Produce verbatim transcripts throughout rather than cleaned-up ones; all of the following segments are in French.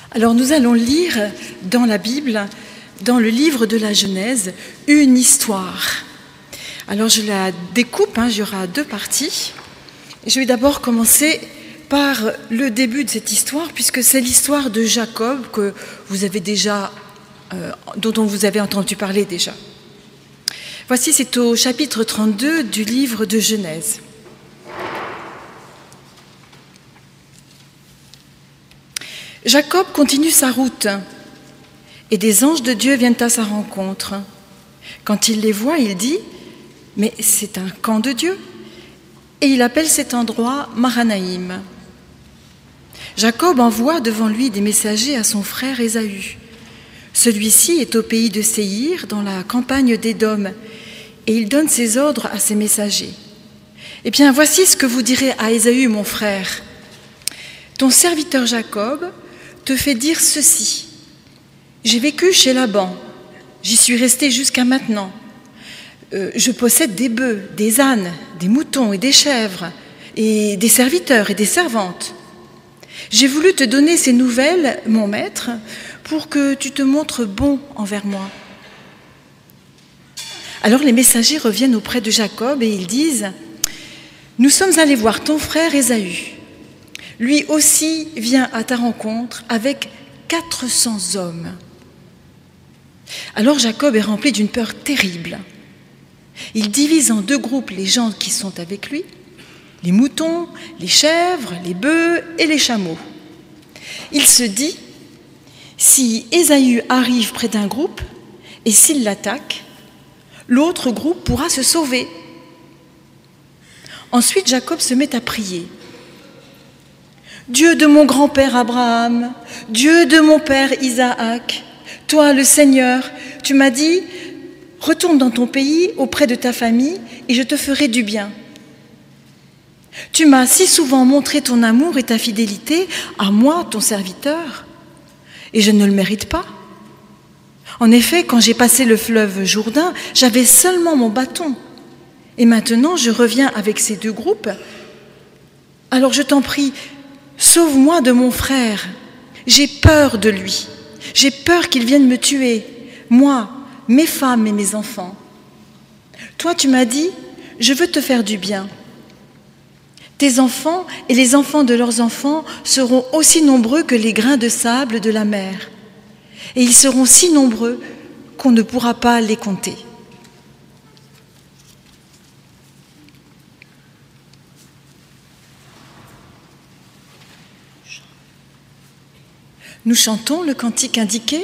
Alors nous allons lire dans la Bible, dans le livre de la Genèse, une histoire. Alors je la découpe, hein, il y aura deux parties. Je vais d'abord commencer par le début de cette histoire, puisque c'est l'histoire de Jacob que vous avez déjà, euh, dont on vous avez entendu parler déjà. Voici, c'est au chapitre trente-deux du livre de Genèse. Jacob continue sa route et des anges de Dieu viennent à sa rencontre. Quand il les voit, il dit « Mais c'est un camp de Dieu » et il appelle cet endroit Mahanaïm. Jacob envoie devant lui des messagers à son frère Ésaü. Celui-ci est au pays de Séhir, dans la campagne d'Édom, et il donne ses ordres à ses messagers. « Eh bien, voici ce que vous direz à Ésaü, mon frère. Ton serviteur Jacob te fait dire ceci. J'ai vécu chez Laban, j'y suis resté jusqu'à maintenant. Euh, je possède des bœufs, des ânes, des moutons et des chèvres, et des serviteurs et des servantes. J'ai voulu te donner ces nouvelles, mon maître, pour que tu te montres bon envers moi. » Alors les messagers reviennent auprès de Jacob et ils disent « Nous sommes allés voir ton frère Ésaü. Lui aussi vient à ta rencontre avec quatre cents hommes. » Alors Jacob est rempli d'une peur terrible. Il divise en deux groupes les gens qui sont avec lui, les moutons, les chèvres, les bœufs et les chameaux. Il se dit, si Ésaü arrive près d'un groupe et s'il l'attaque, l'autre groupe pourra se sauver. Ensuite, Jacob se met à prier. Dieu de mon grand-père Abraham, Dieu de mon père Isaac, toi le Seigneur, tu m'as dit, retourne dans ton pays auprès de ta famille et je te ferai du bien. Tu m'as si souvent montré ton amour et ta fidélité à moi, ton serviteur, et je ne le mérite pas. En effet, quand j'ai passé le fleuve Jourdain, j'avais seulement mon bâton. Et maintenant, je reviens avec ces deux groupes. Alors je t'en prie, sauve-moi de mon frère. J'ai peur de lui. J'ai peur qu'il vienne me tuer, moi, mes femmes et mes enfants. Toi, tu m'as dit, je veux te faire du bien. Tes enfants et les enfants de leurs enfants seront aussi nombreux que les grains de sable de la mer. Et ils seront si nombreux qu'on ne pourra pas les compter. Nous chantons le cantique indiqué.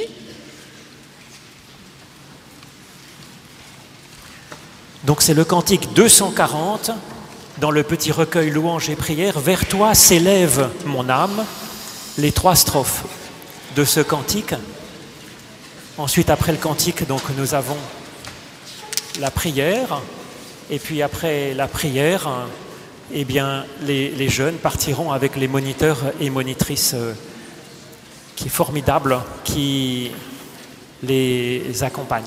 Donc c'est le cantique deux cent quarante, dans le petit recueil Louanges et prières. Vers toi s'élève mon âme, les trois strophes de ce cantique. Ensuite, après le cantique, donc, nous avons la prière. Et puis après la prière, eh bien, les, les jeunes partiront avec les moniteurs et monitrices euh, qui est formidable, qui les accompagne.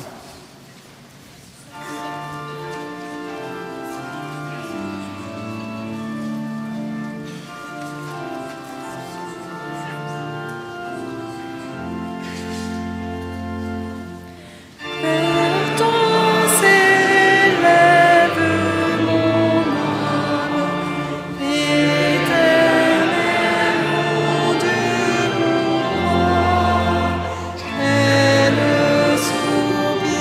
Soubise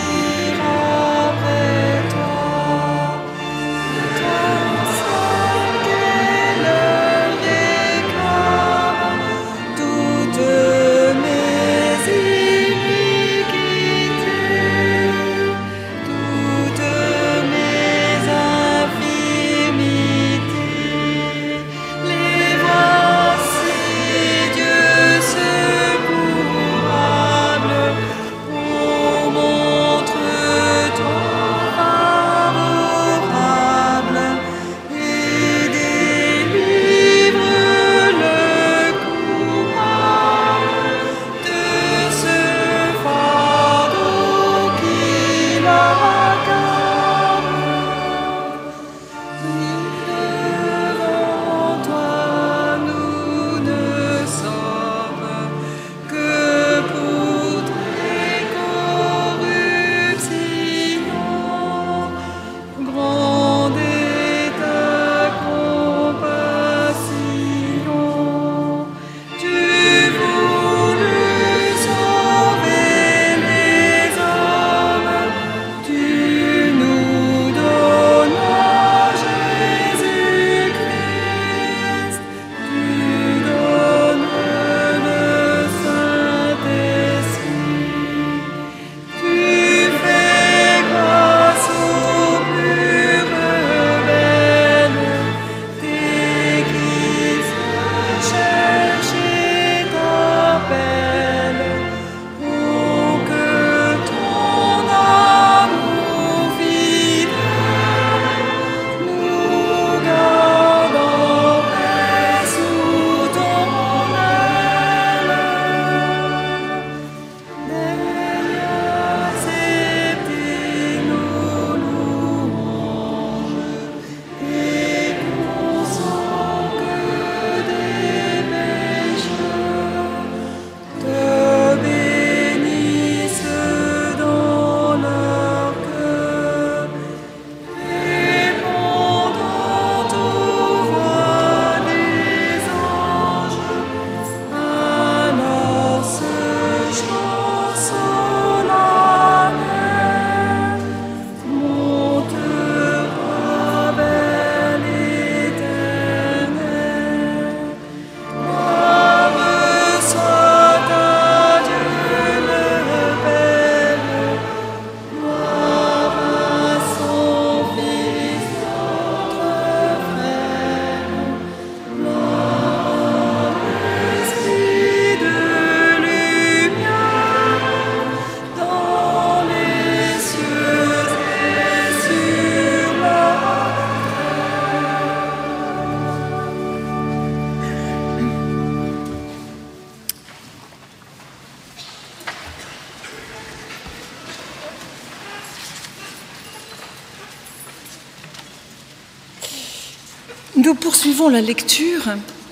Nous poursuivons la lecture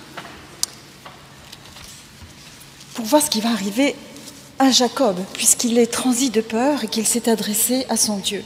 pour voir ce qui va arriver à Jacob, puisqu'il est transi de peur et qu'il s'est adressé à son Dieu.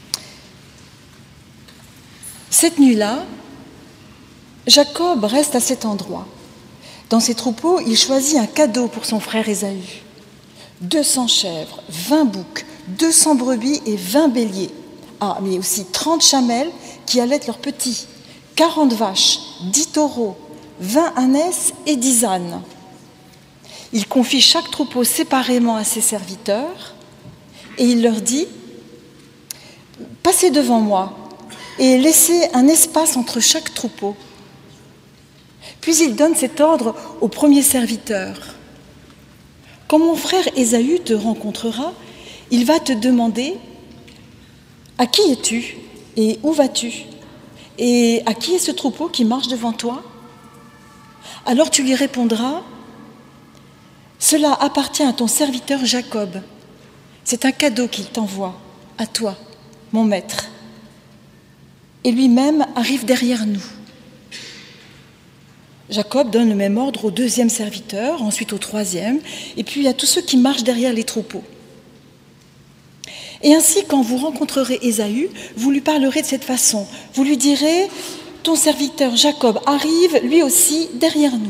Cette nuit-là, Jacob reste à cet endroit. Dans ses troupeaux, il choisit un cadeau pour son frère Ésaü. deux cents chèvres, vingt boucs, deux cents brebis et vingt béliers. Ah, mais aussi trente chamelles qui allaitent leurs petits, quarante vaches, dix taureaux, vingt ânesses et dix ânes. Il confie chaque troupeau séparément à ses serviteurs et il leur dit « Passez devant moi et laissez un espace entre chaque troupeau. » Puis il donne cet ordre au premier serviteur. « Quand mon frère Ésaü te rencontrera, il va te demander « À qui es-tu et où vas-tu ? Et à qui est ce troupeau qui marche devant toi ? » Alors tu lui répondras « Cela appartient à ton serviteur Jacob. C'est un cadeau qu'il t'envoie, à toi, mon maître. » Et lui-même arrive derrière nous. Jacob donne le même ordre au deuxième serviteur, ensuite au troisième, et puis à tous ceux qui marchent derrière les troupeaux. Et ainsi, quand vous rencontrerez Ésaü, vous lui parlerez de cette façon. Vous lui direz « Ton serviteur Jacob arrive, lui aussi, derrière nous. »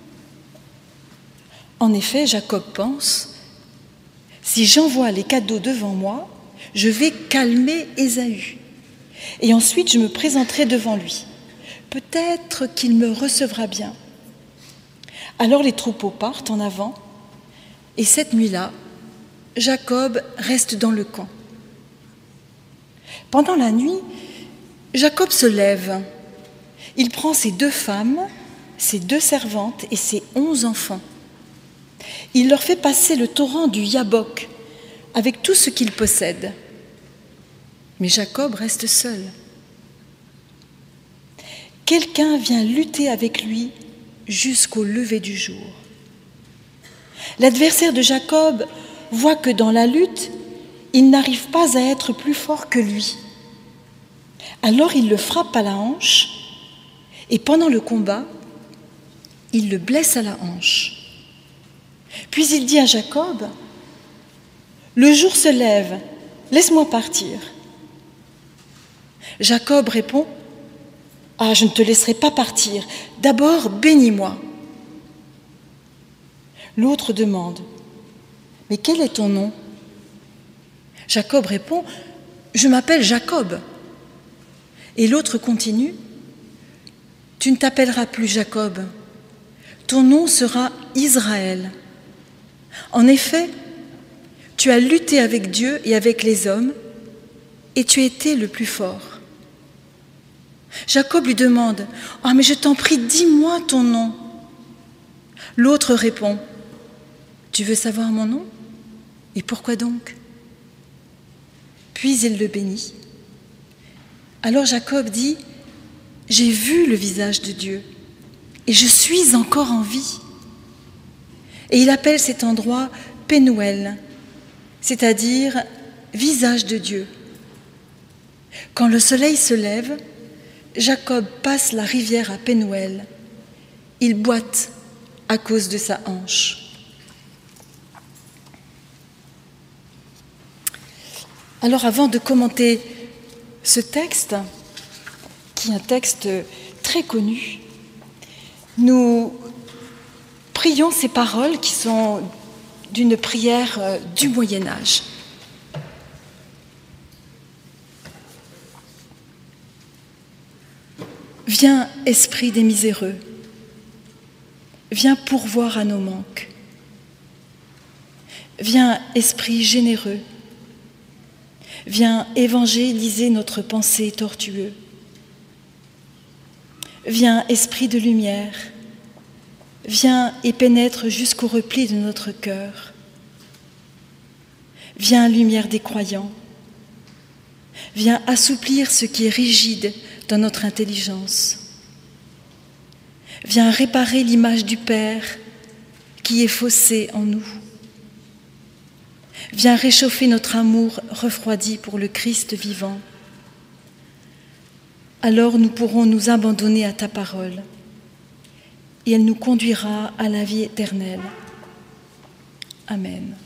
En effet, Jacob pense « Si j'envoie les cadeaux devant moi, je vais calmer Ésaü. Et ensuite, je me présenterai devant lui. Peut-être qu'il me recevra bien. » Alors les troupeaux partent en avant, et cette nuit-là, Jacob reste dans le camp. Pendant la nuit, Jacob se lève. Il prend ses deux femmes, ses deux servantes et ses onze enfants. Il leur fait passer le torrent du Yabok avec tout ce qu'il possède. Mais Jacob reste seul. Quelqu'un vient lutter avec lui jusqu'au lever du jour. L'adversaire de Jacob voit que dans la lutte, il n'arrive pas à être plus fort que lui. Alors il le frappe à la hanche et pendant le combat, il le blesse à la hanche. Puis il dit à Jacob, « Le jour se lève, laisse-moi partir. » Jacob répond, « Ah, je ne te laisserai pas partir. D'abord, bénis-moi. » L'autre demande, « Mais quel est ton nom ?» Jacob répond, « Je m'appelle Jacob. » Et l'autre continue, « Tu ne t'appelleras plus Jacob. Ton nom sera Israël. En effet, tu as lutté avec Dieu et avec les hommes, et tu as été le plus fort. » Jacob lui demande, « Ah, mais je t'en prie, dis-moi ton nom. » L'autre répond, « Tu veux savoir mon nom ? Et pourquoi donc ?» Puis il le bénit. Alors Jacob dit, « J'ai vu le visage de Dieu, et je suis encore en vie. » Et il appelle cet endroit Pénuel, c'est-à-dire visage de Dieu. Quand le soleil se lève, Jacob passe la rivière à Pénuel. Il boite à cause de sa hanche. Alors avant de commenter ce texte, qui est un texte très connu, nous prions ces paroles qui sont d'une prière du Moyen-Âge. Viens, esprit des miséreux, viens pourvoir à nos manques. Viens, esprit généreux, viens évangéliser notre pensée tortueux. Viens, esprit de lumière, viens et pénètre jusqu'au repli de notre cœur. Viens, lumière des croyants, viens assouplir ce qui est rigide dans notre intelligence. Viens réparer l'image du Père qui est faussée en nous. Viens réchauffer notre amour refroidi pour le Christ vivant. alors nous pourrons nous abandonner à ta parole et elle nous conduira à la vie éternelle. Amen.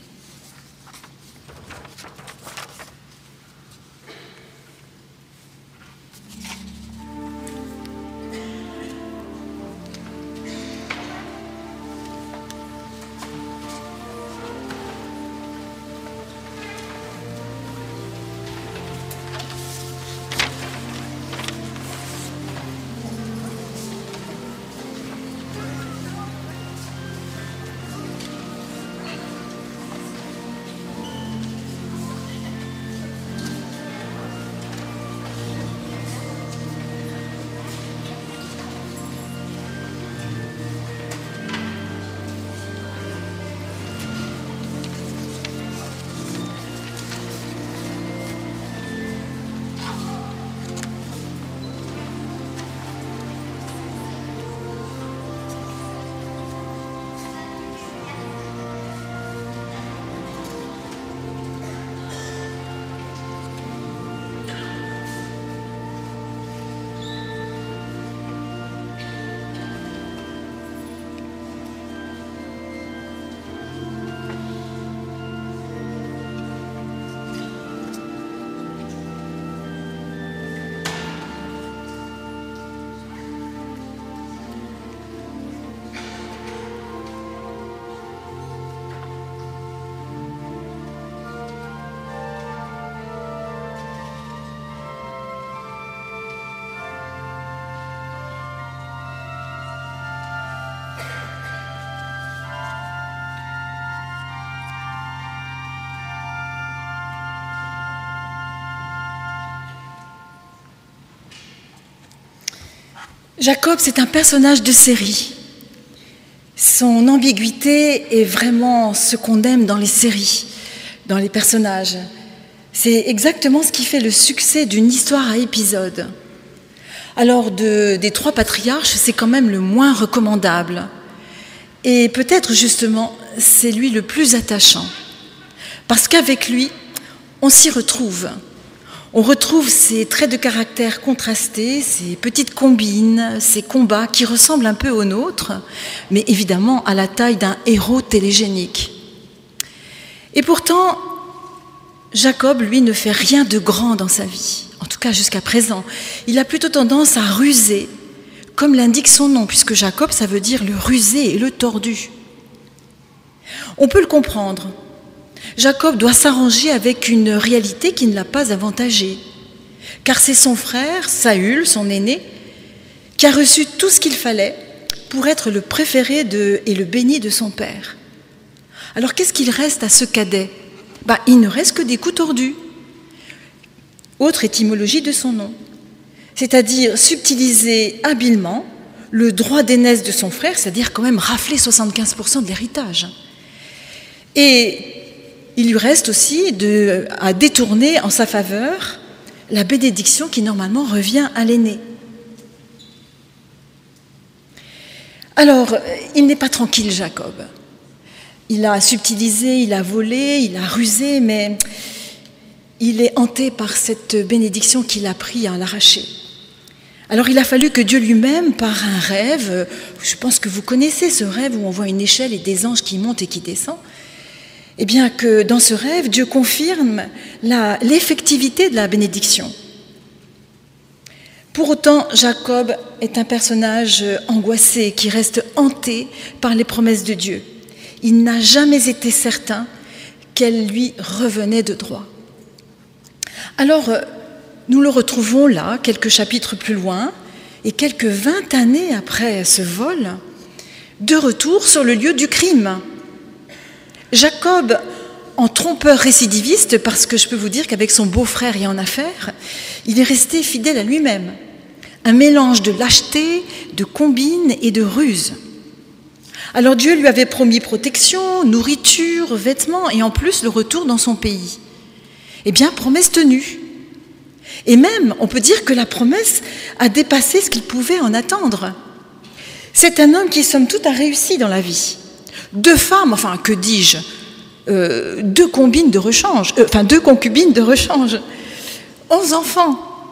Jacob, c'est un personnage de série. Son ambiguïté est vraiment ce qu'on aime dans les séries, dans les personnages. C'est exactement ce qui fait le succès d'une histoire à épisodes. Alors, de, des trois patriarches, c'est quand même le moins recommandable. Et peut-être, justement, c'est lui le plus attachant. Parce qu'avec lui, on s'y retrouve. On retrouve ces traits de caractère contrastés, ces petites combines, ces combats qui ressemblent un peu aux nôtres, mais évidemment à la taille d'un héros télégénique. Et pourtant, Jacob, lui, ne fait rien de grand dans sa vie, en tout cas jusqu'à présent. Il a plutôt tendance à ruser, comme l'indique son nom, puisque Jacob, ça veut dire le rusé et le tordu. On peut le comprendre. Jacob doit s'arranger avec une réalité qui ne l'a pas avantagé, car c'est son frère, Saül, son aîné, qui a reçu tout ce qu'il fallait pour être le préféré de, et le béni de son père. Alors qu'est-ce qu'il reste à ce cadet ? Bah, il ne reste que des coups tordus. Autre étymologie de son nom, c'est-à-dire subtiliser habilement le droit d'aînesse de son frère, c'est-à-dire quand même rafler soixante-quinze pour cent de l'héritage. Et il lui reste aussi de, à détourner en sa faveur la bénédiction qui normalement revient à l'aîné. Alors, il n'est pas tranquille, Jacob. Il a subtilisé, il a volé, il a rusé, mais il est hanté par cette bénédiction qu'il a pris à l'arracher. Alors, il a fallu que Dieu lui-même, par un rêve, je pense que vous connaissez ce rêve où on voit une échelle et des anges qui montent et qui descendent, eh bien que dans ce rêve, Dieu confirme la, l'effectivité de la bénédiction. Pour autant, Jacob est un personnage angoissé qui reste hanté par les promesses de Dieu. Il n'a jamais été certain qu'elles lui revenaient de droit. Alors, nous le retrouvons là, quelques chapitres plus loin, et quelques vingt années après ce vol, de retour sur le lieu du crime. Jacob, en trompeur récidiviste, parce que je peux vous dire qu'avec son beau-frère et en affaire, il est resté fidèle à lui-même. Un mélange de lâcheté, de combine et de ruse. Alors Dieu lui avait promis protection, nourriture, vêtements et en plus le retour dans son pays. Eh bien, promesse tenue. Et même, on peut dire que la promesse a dépassé ce qu'il pouvait en attendre. C'est un homme qui, somme toute, a réussi dans la vie. Deux femmes, enfin, que dis-je, euh, deux combines de rechange, euh, enfin, deux concubines de rechange, onze enfants.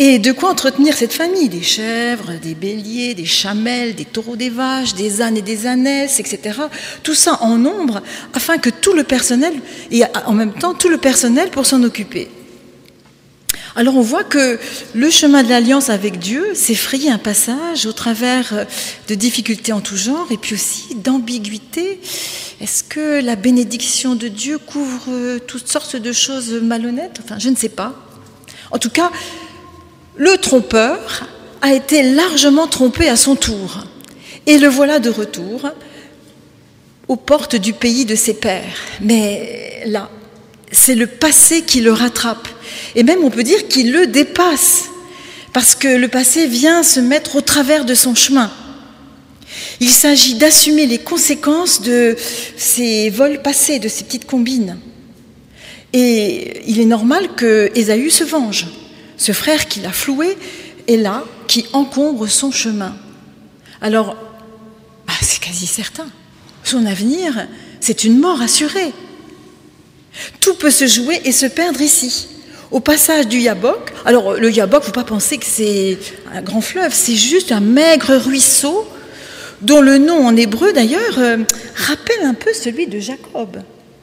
Et de quoi entretenir cette famille? Des chèvres, des béliers, des chamelles, des taureaux, des vaches, des ânes et des ânesses, et cetera. Tout ça en nombre, afin que tout le personnel, et en même temps tout le personnel pour s'en occuper. Alors on voit que le chemin de l'alliance avec Dieu s'est frayé un passage au travers de difficultés en tout genre et puis aussi d'ambiguïté. Est-ce que la bénédiction de Dieu couvre toutes sortes de choses malhonnêtes? Enfin, je ne sais pas. En tout cas, le trompeur a été largement trompé à son tour. Et le voilà de retour aux portes du pays de ses pères. Mais là, c'est le passé qui le rattrape. Et même on peut dire qu'il le dépasse, parce que le passé vient se mettre au travers de son chemin. Il s'agit d'assumer les conséquences de ces vols passés, de ces petites combines. Et il est normal que Ésaü se venge. Ce frère qui l'a floué est là, qui encombre son chemin. Alors, bah, c'est quasi certain. Son avenir, c'est une mort assurée. Tout peut se jouer et se perdre ici. Au passage du Yabok, alors le Yabok, il ne faut pas penser que c'est un grand fleuve, c'est juste un maigre ruisseau dont le nom en hébreu d'ailleurs euh, rappelle un peu celui de Jacob.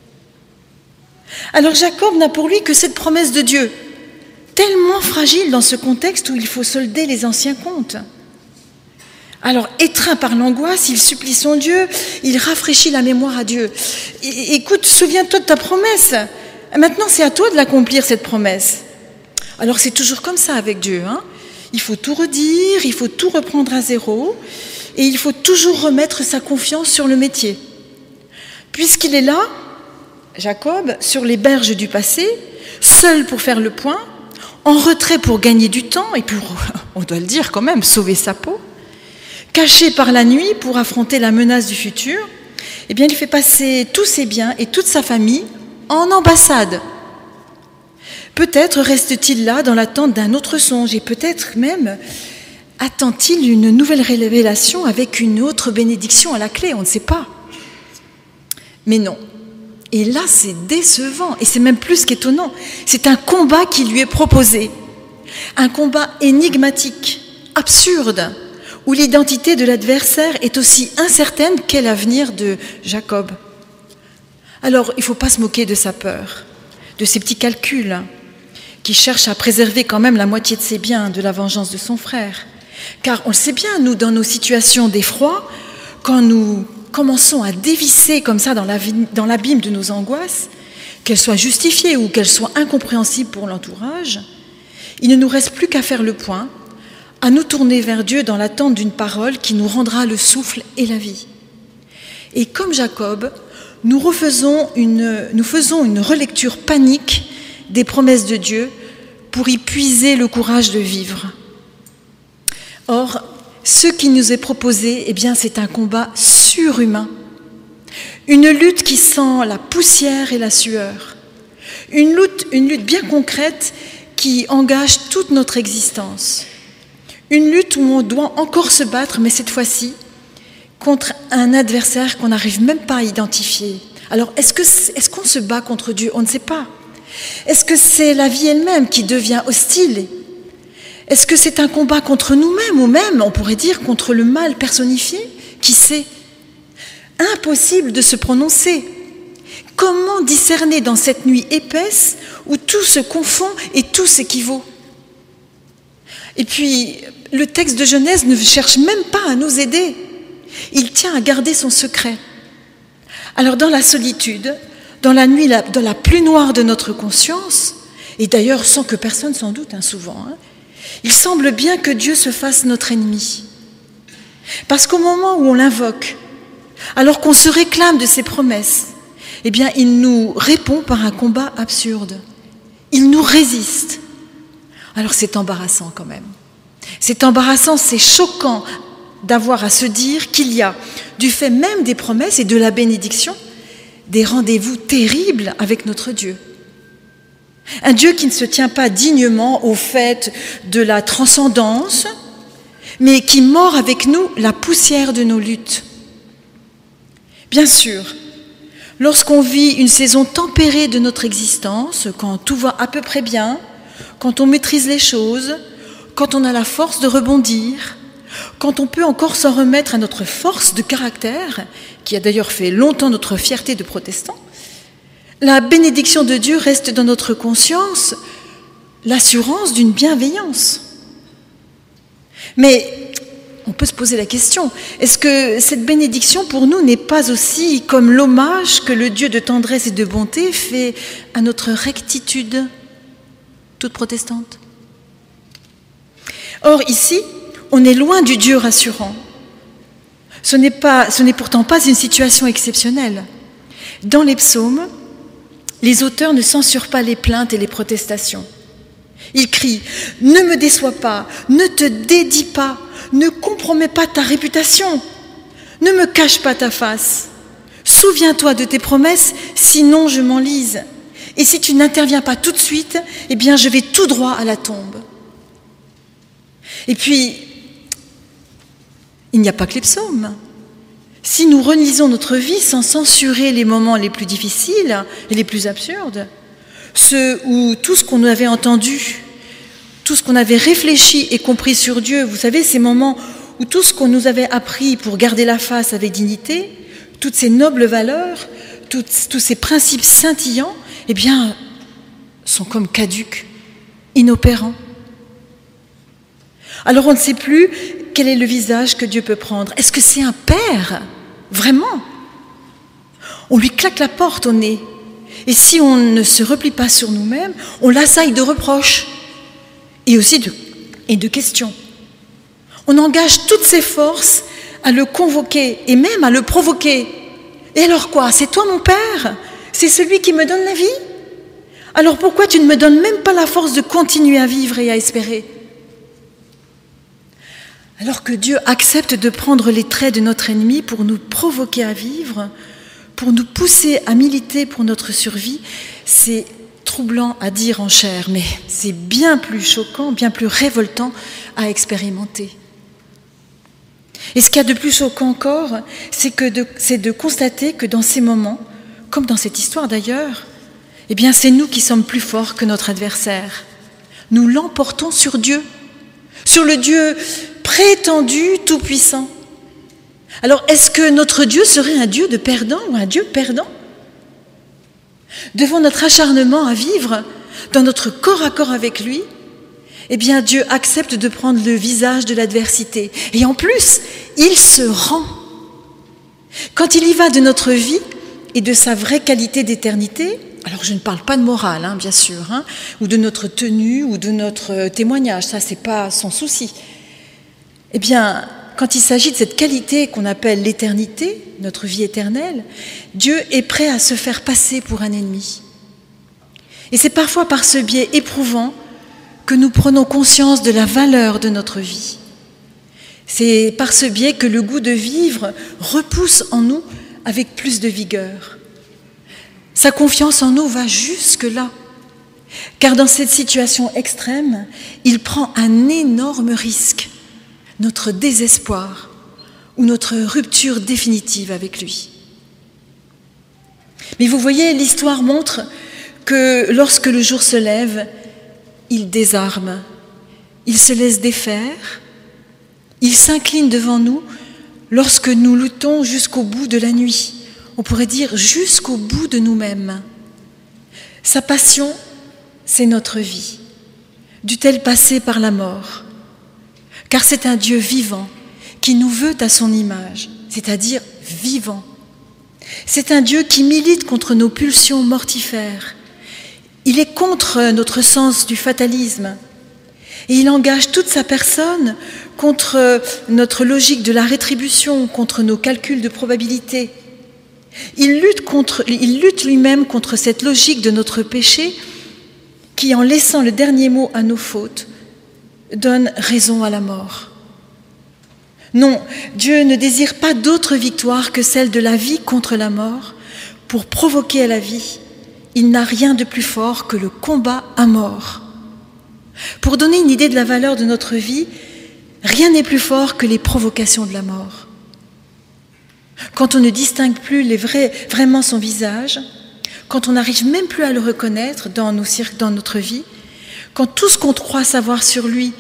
Alors Jacob n'a pour lui que cette promesse de Dieu, tellement fragile dans ce contexte où il faut solder les anciens comptes. Alors, étreint par l'angoisse, il supplie son Dieu, il rafraîchit la mémoire à Dieu. É- écoute, souviens-toi de ta promesse. Maintenant, c'est à toi de l'accomplir, cette promesse. Alors, c'est toujours comme ça avec Dieu, hein. Il faut tout redire, il faut tout reprendre à zéro, et il faut toujours remettre sa confiance sur le métier. Puisqu'il est là, Jacob, sur les berges du passé, seul pour faire le point, en retrait pour gagner du temps, et pour, on doit le dire quand même, sauver sa peau, caché par la nuit pour affronter la menace du futur, eh bien, il fait passer tous ses biens et toute sa famille en ambassade. Peut-être reste-t-il là dans l'attente d'un autre songe et peut-être même attend-il une nouvelle révélation avec une autre bénédiction à la clé, on ne sait pas. Mais non. Et là, c'est décevant et c'est même plus qu'étonnant. C'est un combat qui lui est proposé. Un combat énigmatique, absurde, où l'identité de l'adversaire est aussi incertaine qu'est l'avenir de Jacob. Alors, il ne faut pas se moquer de sa peur, de ses petits calculs, qui cherchent à préserver quand même la moitié de ses biens de la vengeance de son frère. Car on le sait bien, nous, dans nos situations d'effroi, quand nous commençons à dévisser comme ça dans l'abîme de nos angoisses, qu'elles soient justifiées ou qu'elles soient incompréhensibles pour l'entourage, il ne nous reste plus qu'à faire le point, à nous tourner vers Dieu dans l'attente d'une parole qui nous rendra le souffle et la vie. Et comme Jacob, nous, refaisons une, nous faisons une relecture panique des promesses de Dieu pour y puiser le courage de vivre. Or, ce qui nous est proposé, eh bien, c'est un combat surhumain, une lutte qui sent la poussière et la sueur, une lutte, une lutte bien concrète qui engage toute notre existence. Une lutte où on doit encore se battre, mais cette fois-ci, contre un adversaire qu'on n'arrive même pas à identifier. Alors, est-ce que, est-ce qu'on se bat contre Dieu? On ne sait pas. Est-ce que c'est la vie elle-même qui devient hostile? Est-ce que c'est un combat contre nous-mêmes, ou même, on pourrait dire, contre le mal personnifié? Qui sait? Impossible de se prononcer. Comment discerner dans cette nuit épaisse où tout se confond et tout s'équivaut? Et puis, le texte de Genèse ne cherche même pas à nous aider. Il tient à garder son secret. Alors, dans la solitude, dans la nuit, dans la plus noire de notre conscience, et d'ailleurs sans que personne s'en doute, hein, souvent, hein, il semble bien que Dieu se fasse notre ennemi. Parce qu'au moment où on l'invoque, alors qu'on se réclame de ses promesses, eh bien, il nous répond par un combat absurde. Il nous résiste. Alors c'est embarrassant quand même. C'est embarrassant, c'est choquant d'avoir à se dire qu'il y a, du fait même des promesses et de la bénédiction, des rendez-vous terribles avec notre Dieu. Un Dieu qui ne se tient pas dignement au fait de la transcendance, mais qui mord avec nous la poussière de nos luttes. Bien sûr, lorsqu'on vit une saison tempérée de notre existence, quand tout va à peu près bien, quand on maîtrise les choses, quand on a la force de rebondir, quand on peut encore s'en remettre à notre force de caractère, qui a d'ailleurs fait longtemps notre fierté de protestants, la bénédiction de Dieu reste dans notre conscience l'assurance d'une bienveillance. Mais on peut se poser la question, est-ce que cette bénédiction pour nous n'est pas aussi comme l'hommage que le Dieu de tendresse et de bonté fait à notre rectitude toute protestante? Or ici, on est loin du Dieu rassurant. Ce n'est pas, ce n'est pourtant pas une situation exceptionnelle. Dans les psaumes, les auteurs ne censurent pas les plaintes et les protestations. Ils crient « Ne me déçois pas, ne te dédie pas, ne compromets pas ta réputation, ne me cache pas ta face. Souviens-toi de tes promesses, sinon je m'enlise. Et si tu n'interviens pas tout de suite, eh bien je vais tout droit à la tombe. » Et puis, il n'y a pas que les psaumes. Si nous relisons notre vie sans censurer les moments les plus difficiles et les plus absurdes, ceux où tout ce qu'on avait entendu, tout ce qu'on avait réfléchi et compris sur Dieu, vous savez, ces moments où tout ce qu'on nous avait appris pour garder la face avec dignité, toutes ces nobles valeurs, toutes, tous ces principes scintillants, eh bien, sont comme caducs, inopérants. Alors on ne sait plus quel est le visage que Dieu peut prendre. Est-ce que c'est un père? Vraiment? On lui claque la porte au nez. Et si on ne se replie pas sur nous-mêmes, on l'assaille de reproches et aussi de, et de questions. On engage toutes ses forces à le convoquer et même à le provoquer. Et alors quoi? C'est toi mon père? C'est celui qui me donne la vie? Alors pourquoi tu ne me donnes même pas la force de continuer à vivre et à espérer? Alors que Dieu accepte de prendre les traits de notre ennemi pour nous provoquer à vivre, pour nous pousser à militer pour notre survie, c'est troublant à dire en chair, mais c'est bien plus choquant, bien plus révoltant à expérimenter. Et ce qu'il y a de plus choquant encore, c'est que de, c'est de constater que dans ces moments, comme dans cette histoire d'ailleurs, eh bien c'est nous qui sommes plus forts que notre adversaire. Nous l'emportons sur Dieu, sur le Dieu prétendu tout-puissant. Alors, est-ce que notre Dieu serait un Dieu de perdant ou un Dieu perdant? Devant notre acharnement à vivre dans notre corps à corps avec lui, eh bien, Dieu accepte de prendre le visage de l'adversité. Et en plus, il se rend. Quand il y va de notre vie et de sa vraie qualité d'éternité, alors je ne parle pas de morale, hein, bien sûr, hein, ou de notre tenue ou de notre témoignage, ça, c'est pas son souci. Eh bien, quand il s'agit de cette qualité qu'on appelle l'éternité, notre vie éternelle, Dieu est prêt à se faire passer pour un ennemi. Et c'est parfois par ce biais éprouvant que nous prenons conscience de la valeur de notre vie. C'est par ce biais que le goût de vivre repousse en nous avec plus de vigueur. Sa confiance en nous va jusque-là, car dans cette situation extrême, il prend un énorme risque, notre désespoir ou notre rupture définitive avec lui. Mais vous voyez, l'histoire montre que lorsque le jour se lève, il désarme, il se laisse défaire, il s'incline devant nous lorsque nous luttons jusqu'au bout de la nuit, on pourrait dire jusqu'au bout de nous-mêmes. Sa passion, c'est notre vie. Dut-elle passer par la mort? Car c'est un Dieu vivant qui nous veut à son image, c'est-à-dire vivant. C'est un Dieu qui milite contre nos pulsions mortifères. Il est contre notre sens du fatalisme. Et il engage toute sa personne contre notre logique de la rétribution, contre nos calculs de probabilité. Il lutte, contre, il lutte lui-même contre cette logique de notre péché qui, en laissant le dernier mot à nos fautes, donne raison à la mort. Non, Dieu ne désire pas d'autre victoire que celle de la vie contre la mort. Pour provoquer à la vie, il n'a rien de plus fort que le combat à mort. Pour donner une idée de la valeur de notre vie, rien n'est plus fort que les provocations de la mort. Quand on ne distingue plus les vrais, vraiment son visage, quand on n'arrive même plus à le reconnaître dans, nos, dans notre vie, quand tout ce qu'on croit savoir sur lui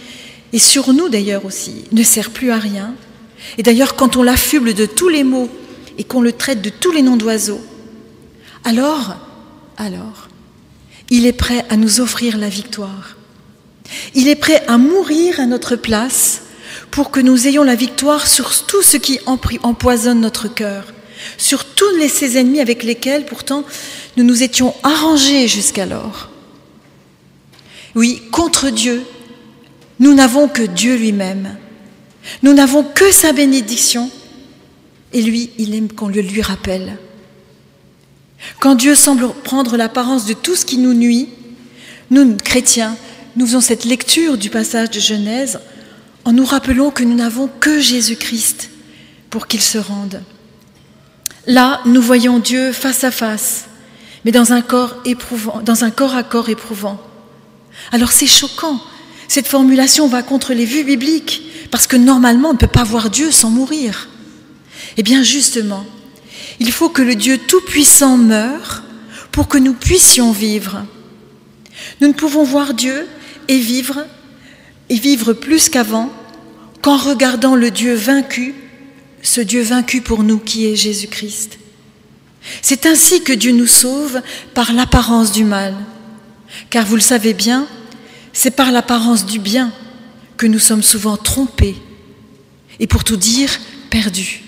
et sur nous d'ailleurs aussi, ne sert plus à rien. Et d'ailleurs, quand on l'affuble de tous les maux et qu'on le traite de tous les noms d'oiseaux, alors, alors, il est prêt à nous offrir la victoire. Il est prêt à mourir à notre place pour que nous ayons la victoire sur tout ce qui empoisonne notre cœur, sur tous les, ces ennemis avec lesquels pourtant nous nous étions arrangés jusqu'alors. Oui, contre Dieu, nous n'avons que Dieu lui-même. Nous n'avons que sa bénédiction et lui, il aime qu'on le lui rappelle. Quand Dieu semble prendre l'apparence de tout ce qui nous nuit, nous, chrétiens, nous faisons cette lecture du passage de Genèse en nous rappelant que nous n'avons que Jésus-Christ pour qu'il se rende. Là, nous voyons Dieu face à face, mais dans un corps éprouvant, dans un corps à corps éprouvant. Alors c'est choquant. Cette formulation va contre les vues bibliques, parce que normalement, on ne peut pas voir Dieu sans mourir. Eh bien justement, il faut que le Dieu Tout-Puissant meure pour que nous puissions vivre. Nous ne pouvons voir Dieu et vivre, et vivre plus qu'avant, qu'en regardant le Dieu vaincu, ce Dieu vaincu pour nous qui est Jésus-Christ. C'est ainsi que Dieu nous sauve par l'apparence du mal. Car vous le savez bien, c'est par l'apparence du bien que nous sommes souvent trompés et pour tout dire, perdus.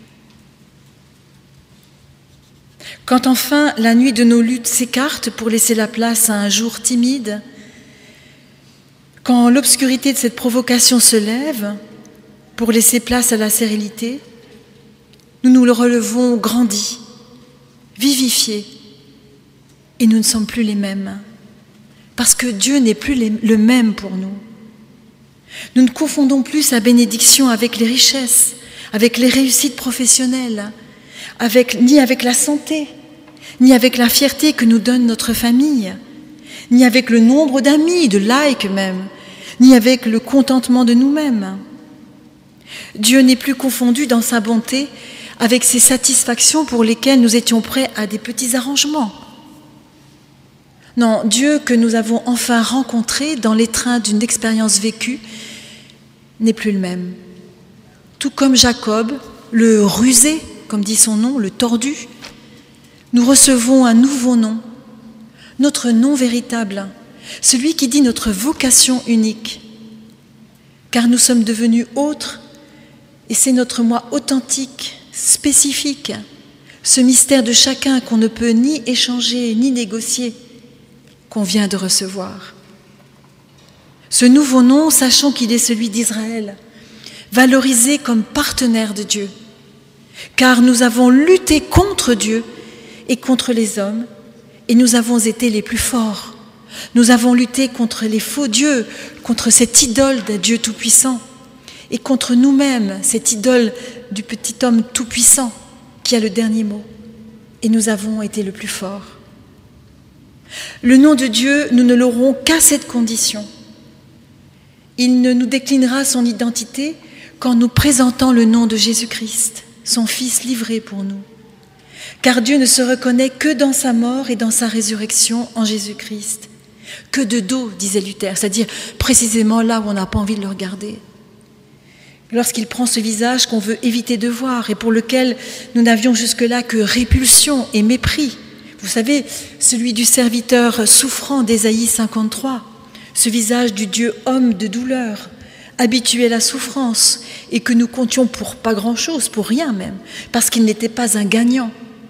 Quand enfin la nuit de nos luttes s'écarte pour laisser la place à un jour timide, quand l'obscurité de cette provocation se lève pour laisser place à la sérénité, nous nous le relevons grandi, vivifié, et nous ne sommes plus les mêmes. Parce que Dieu n'est plus les, le même pour nous. Nous ne confondons plus sa bénédiction avec les richesses, avec les réussites professionnelles, avec, ni avec la santé, ni avec la fierté que nous donne notre famille, ni avec le nombre d'amis, de likes même, ni avec le contentement de nous-mêmes. Dieu n'est plus confondu dans sa bonté avec ces satisfactions pour lesquelles nous étions prêts à des petits arrangements. Non, Dieu que nous avons enfin rencontré dans l'étreinte d'une expérience vécue n'est plus le même. Tout comme Jacob, le rusé, comme dit son nom, le tordu, nous recevons un nouveau nom, notre nom véritable, celui qui dit notre vocation unique. Car nous sommes devenus autres et c'est notre moi authentique, spécifique, ce mystère de chacun qu'on ne peut ni échanger ni négocier, qu'on vient de recevoir. Ce nouveau nom, sachant qu'il est celui d'Israël, valorisé comme partenaire de Dieu, car nous avons lutté contre Dieu et contre les hommes, et nous avons été les plus forts. Nous avons lutté contre les faux dieux, contre cette idole d'un Dieu tout-puissant, et contre nous-mêmes, cette idole du petit homme tout-puissant qui a le dernier mot, et nous avons été le plus fort. Le nom de Dieu, nous ne l'aurons qu'à cette condition. Il ne nous déclinera son identité qu'en nous présentant le nom de Jésus-Christ, son Fils livré pour nous. Car Dieu ne se reconnaît que dans sa mort et dans sa résurrection en Jésus-Christ. Que de dos, disait Luther, c'est-à-dire précisément là où on n'a pas envie de le regarder. Lorsqu'il prend ce visage qu'on veut éviter de voir et pour lequel nous n'avions jusque-là que répulsion et mépris. Vous savez, celui du serviteur souffrant d'Ésaïe cinquante-trois, ce visage du Dieu homme de douleur, habitué à la souffrance et que nous comptions pour pas grand-chose, pour rien même, parce qu'il n'était pas un gagnant.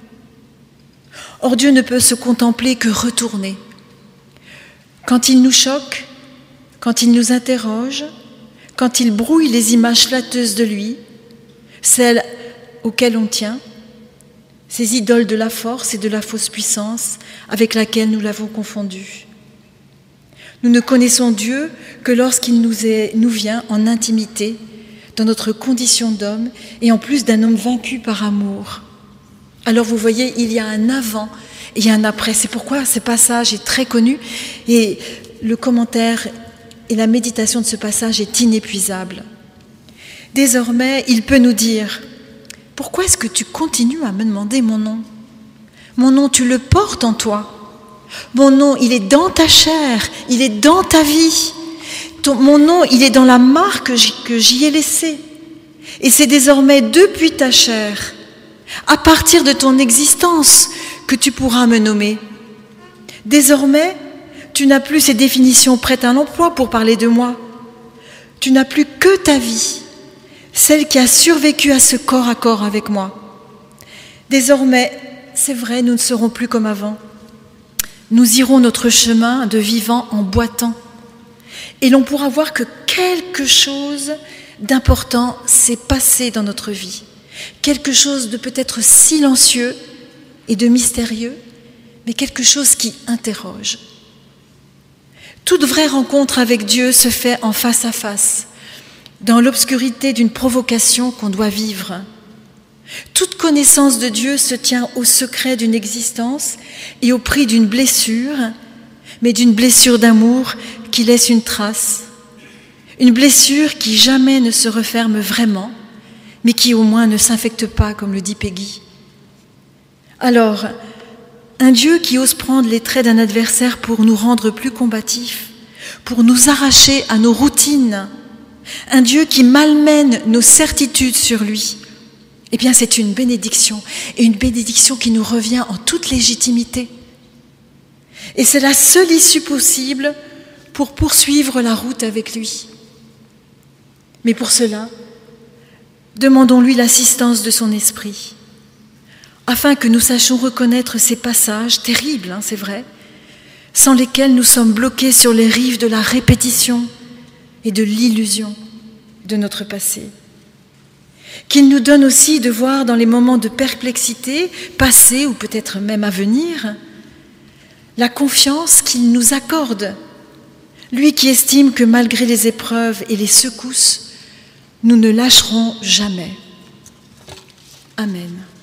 Or Dieu ne peut se contempler que retourner. Quand il nous choque, quand il nous interroge, quand il brouille les images flatteuses de lui, celles auxquelles on tient, ces idoles de la force et de la fausse puissance avec laquelle nous l'avons confondu. Nous ne connaissons Dieu que lorsqu'il nous, est, nous vient en intimité, dans notre condition d'homme, et en plus d'un homme vaincu par amour. Alors vous voyez, il y a un avant et un après. C'est pourquoi ce passage est très connu, et le commentaire et la méditation de ce passage est inépuisable. Désormais, il peut nous dire « Pourquoi est-ce que tu continues à me demander mon nom ? Mon nom, tu le portes en toi. Mon nom, il est dans ta chair, il est dans ta vie. ton, mon nom, il est dans la marque que j'y, que j'y ai laissée. Et c'est désormais depuis ta chair, à partir de ton existence, que tu pourras me nommer. Désormais, tu n'as plus ces définitions prêtes à l'emploi pour parler de moi. Tu n'as plus que ta vie, celle qui a survécu à ce corps à corps avec moi. Désormais, c'est vrai, nous ne serons plus comme avant. Nous irons notre chemin de vivant en boitant. Et l'on pourra voir que quelque chose d'important s'est passé dans notre vie. Quelque chose de peut-être silencieux et de mystérieux, mais quelque chose qui interroge. Toute vraie rencontre avec Dieu se fait en face à face, dans l'obscurité d'une provocation qu'on doit vivre. Toute connaissance de Dieu se tient au secret d'une existence et au prix d'une blessure, mais d'une blessure d'amour qui laisse une trace. Une blessure qui jamais ne se referme vraiment, mais qui au moins ne s'infecte pas, comme le dit Peggy. Alors, un Dieu qui ose prendre les traits d'un adversaire pour nous rendre plus combatifs, pour nous arracher à nos routines, un Dieu qui malmène nos certitudes sur lui, eh bien c'est une bénédiction, et une bénédiction qui nous revient en toute légitimité. Et c'est la seule issue possible pour poursuivre la route avec lui. Mais pour cela, demandons-lui l'assistance de son esprit, afin que nous sachions reconnaître ces passages terribles, hein, c'est vrai, sans lesquels nous sommes bloqués sur les rives de la répétition et de l'illusion de notre passé. Qu'il nous donne aussi de voir dans les moments de perplexité, passés ou peut-être même à venir, la confiance qu'il nous accorde, lui qui estime que malgré les épreuves et les secousses, nous ne lâcherons jamais. Amen.